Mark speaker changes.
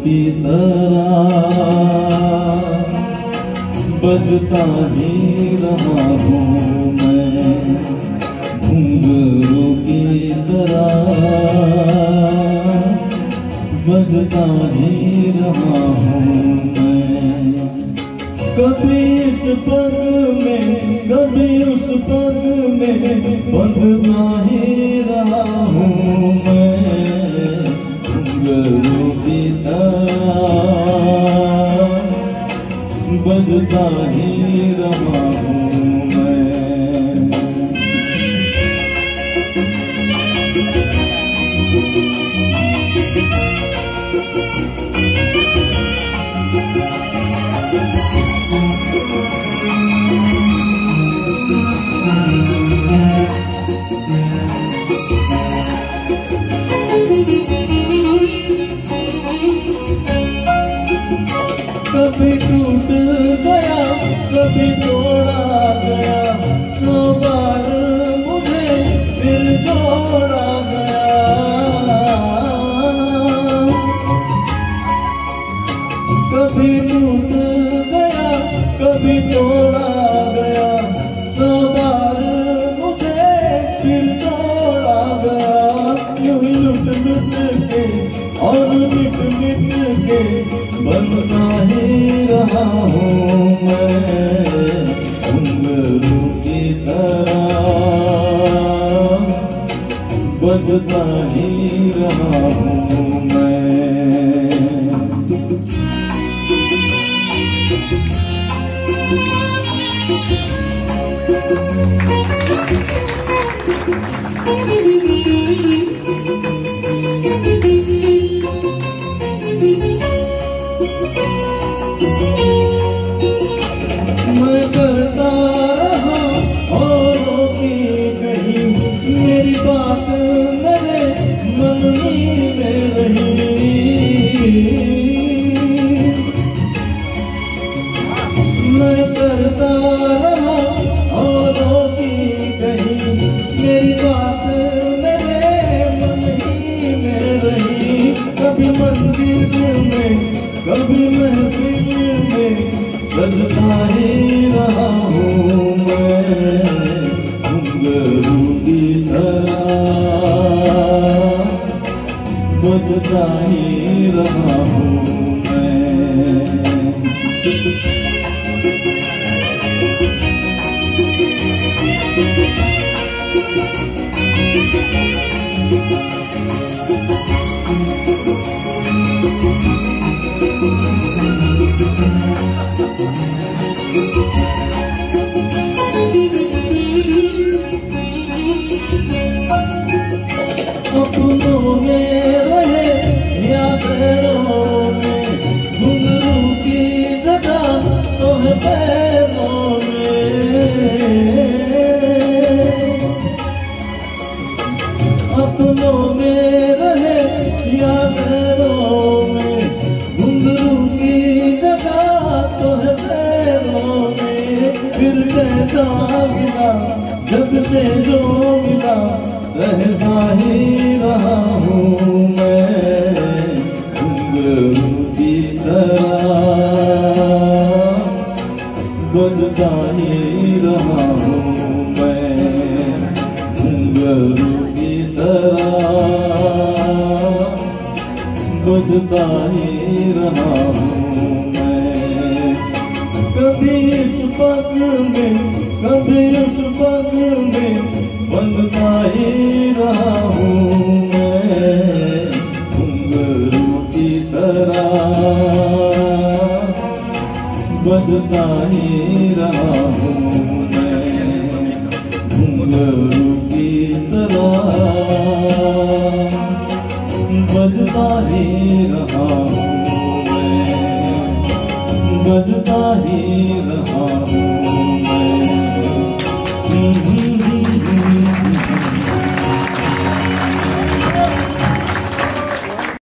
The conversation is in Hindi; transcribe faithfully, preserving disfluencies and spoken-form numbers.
Speaker 1: की तरह बजता ही रहा हूँ मैं, घुंघरू की तरह बजता ही रहा हूँ मैं। कभी इस पग में कभी उस पग में बंधता ही रहा हूँ मैं, घुंघरू की तरह बजता ही रहा हूँ मैं। कभी टूट गया कभी तोड़ा गया, सौ बार मुझे फिर जोड़ा गया। कभी टूट गया कभी तोड़ा गया, सौ बार मुझे फिर जोड़ा गया। यूं ही लुट लुट के और मिट मिट के बनता ही रहा हूँ मैं, घुंघरू की तरह बजता ही रहा हूँ मैं। मैं करता रहा औरों की कहीं, मेरी बात मेरे मन में रही। मैं करता रहा औरों की कहीं, मेरी बात मेरे मन ही में रही। कभी मंदिर में कभी महफिल में सजता ही रहा हूँ मैं, घुंघरू की तरह बजता ही रहा हूँ मैं। अपनों में रहे या गैरों में, घुंघरू की जगह तो है पैरों में। अपनों में रहे या गैरों में, घुंघरू की जगह तो है पैरों में। फिर कैसा मिला जग से जो मिला, सहता ही रहा हूँ मैं, घुंघरू की तरह बजता ही रहा हूँ मैं, घुंघरू की तरह बजता ही रहा हूँ मैं। कभी इस पग में कभी उस पग में बंधता ही रहा हूँ मैं, घुंघरू की तरह बजता ही रहा हूँ मैं, घुंघरू की तरह बजता ही रहा हूँ मैं, बजता ही रहा हूँ मैं।